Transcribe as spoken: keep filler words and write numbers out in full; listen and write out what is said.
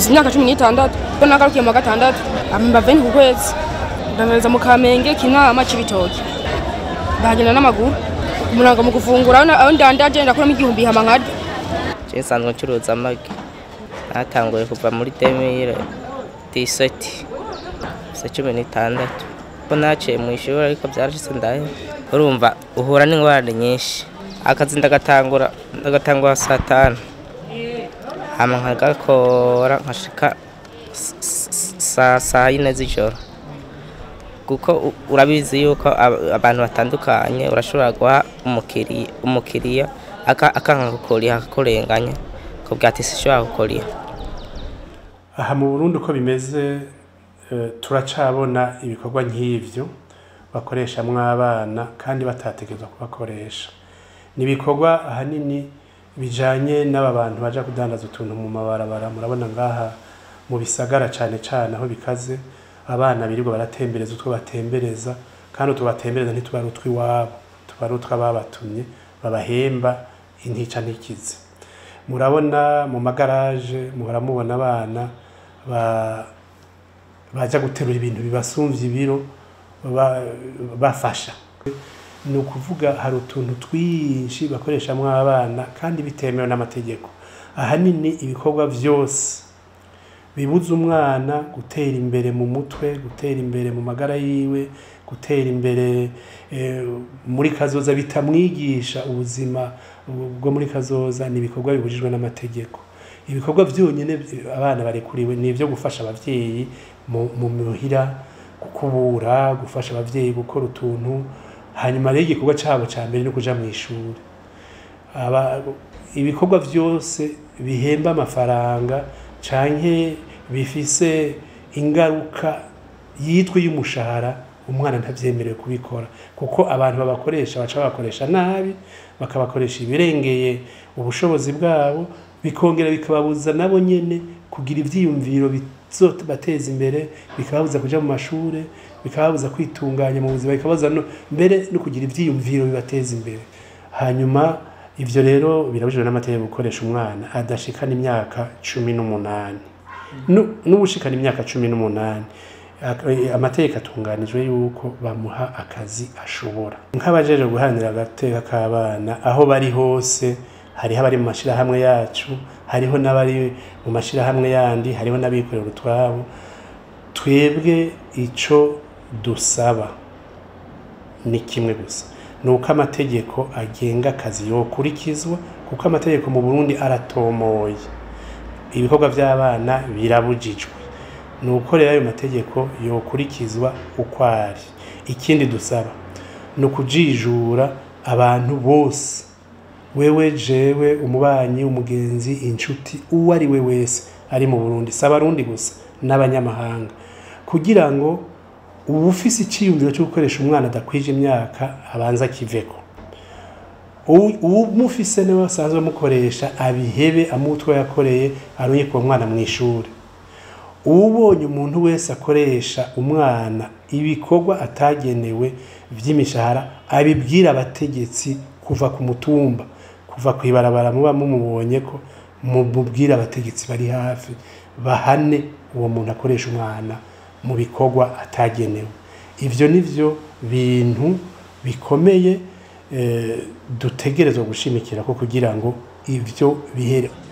mfise imyaka cumi n'itandatu ko nagarukiye mu gatandatu amba veni ku kwezi ndangariza mu Kamenge Kinama Cibitoke bagenda n'amaguru umuranga mu gufungura aho ndandaje ndakora mu igihumbi hama nkadi je sanzwe ncuruza amagi natanguye kuva muri deux mille dix-sept se cumi n'itandatu ko naciye mu ishuri ariko byarashitse ndahe urumva uhura n'ingwara nyinshi akazi ndagatangura ndagatangura saa tanu hama nkagakora nkashika saa saa yine z'ijoro kuko urabizi yuko abantu batandukanye urashobora guha umukiriya umukiriya akanka gukora akakurenganya ko bwatise shobora gukora aha mu Burundi uko bimeze turacabona ibikorwa nk'ivyo bakoresha mw'abana kandi batategerezwa kubakoresha nibikorwa ahanini bijanye n'aba bantu baje kudandaza utuntu mu mabarabara murabona ngaha mu bisagara cyane cyane aho bikaze abana birirwa baratembereza utwo batembereza kandi utwo batembereza ntitubari utwi wabo tubari utwa babatumye babahemba intica ntikize murabona mu magaraje muhora mubona abana ba baja guterura ibintu bibasumvye ibiro bafasha ni ukuvuga hari utuntu twinshi bakoresha mw'abana kandi bitemewe n'amategeko ahanini ibikorwa vyose bibuza umwana gutera imbere mu mutwe gutera imbere mu magara yiwe gutera imbere muri kazoza bitamwigisha ubuzima bwo muri kazoza ni ibikorwa bibujijwe n'amategeko ibikorwa byonyine abana barekuriwe ni ivyo gufasha abavyeyi mu muhira gukubura gufasha abavyeyi gukora utuntu hanyuma rero igikorwa cyabo cya mbere no kuja mu ishuri aba ibikorwa byose bihemba amafaranga canke bifise ingaruka yitwe y'umushahara umwana ntavyemerewe kubikora kuko abantu babakoresha baca babakoresha nabi bakabakoresha ibirengeye ubushobozi bwabo bikongera bikababuza nabo nyene kugira ivyiyumviro bizobateza imbere bikababuza kuja mu mashure bikababuza kwitunganya mu buzima bikababuza no mbere no kugira ivyiyumviro bibateza imbere hanyuma ivyo rero birabujijwe n'amategeko gukoresha umwana adashikana imyaka cumi n'umunani n'ubushikana imyaka cumi n'umunani amategeko atunganijwe yuko bamuha akazi ashobora nk'abajeje guharanira agateka k'abana aho bari hose hariho abari mu mashirahamwe yacu hariho n'abari mu mashirahamwe yandi hariho n'abikorera utwabo twebwe ico dusaba ni kimwe gusa nuko amategeko agenga akazi yokurikizwa kuko amategeko mu Burundi aratomoye ibikorwa by'abana birabujijwe nuko rero ayo mategeko yokurikizwa uko ari ikindi dusaba no kujijura abantu bose wewe jewe umubanyi umugenzi inshuti uwo ari we wese ari mu Burundi saba rundi gusa n'abanyamahanga kugira ngo ubufisi iciyumviro cyo gukoresha umwana adakwije imyaka abanza kiveko ubu mufise ne basanzwe mukoresha abihebe amutwe yakoreye aronye ku mwana mu ishuri ubonye umuntu wese akoresha umwana ibikorwa atagenewe vy'imishahara abibwira abategetsi kuva ku mutumba kuva kwibarabara muba mumubonye ko mubwira abategetsi bari hafi bahane uwo muntu akoresha umwana mu bikorwa atagenewe ivyo nivyo bintu bikomeye dutegerezwa gushimikira ko kugira ngo ivyo bihere